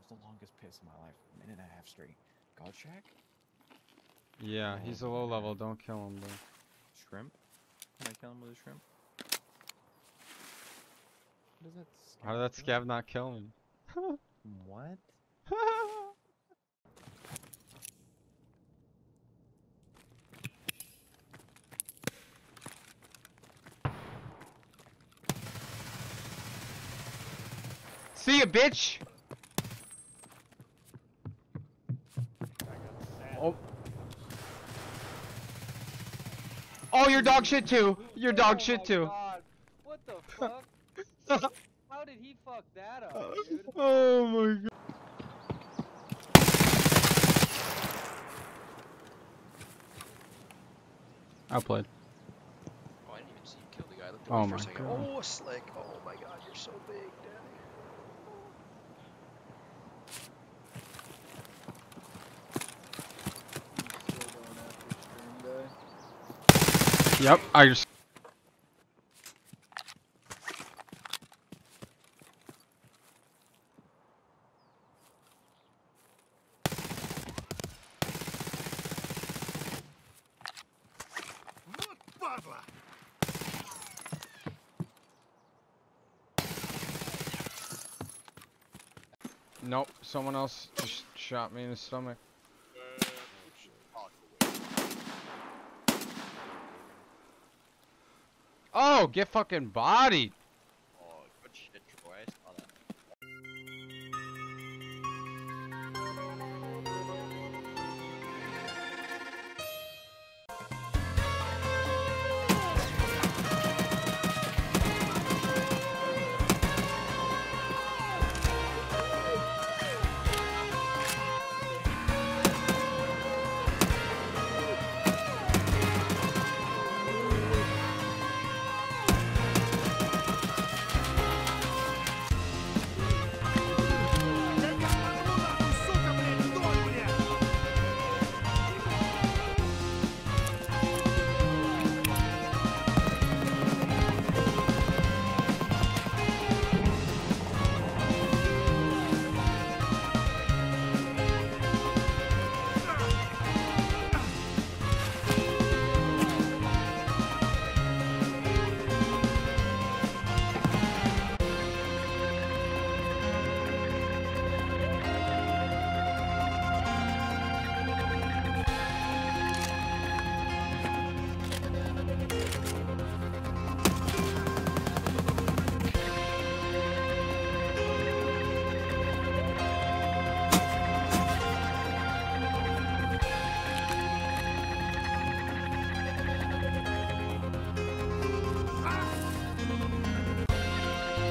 was the longest piss in my life. A minute and a half straight. God Shack? Yeah, he's a low level. Don't kill him, though. Shrimp? Can I kill him with a shrimp? What is that? How did that scav not kill him? What? See ya, bitch! Oh. Oh, you're dog shit too. You're dog shit too. God. What the fuck? How did he fuck that up, dude? Oh my god. Outplayed. Oh, I didn't even see you kill the guy. I looked Oh away for my a second. God. Oh, slick. Oh my god, you're so big, Daddy. Yep, I just. Nope, someone else just shot me in the stomach. Oh, get fucking bodied! Oh, good shit, Troy. I saw that.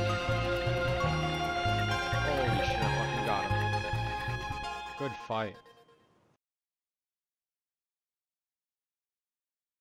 Good fight.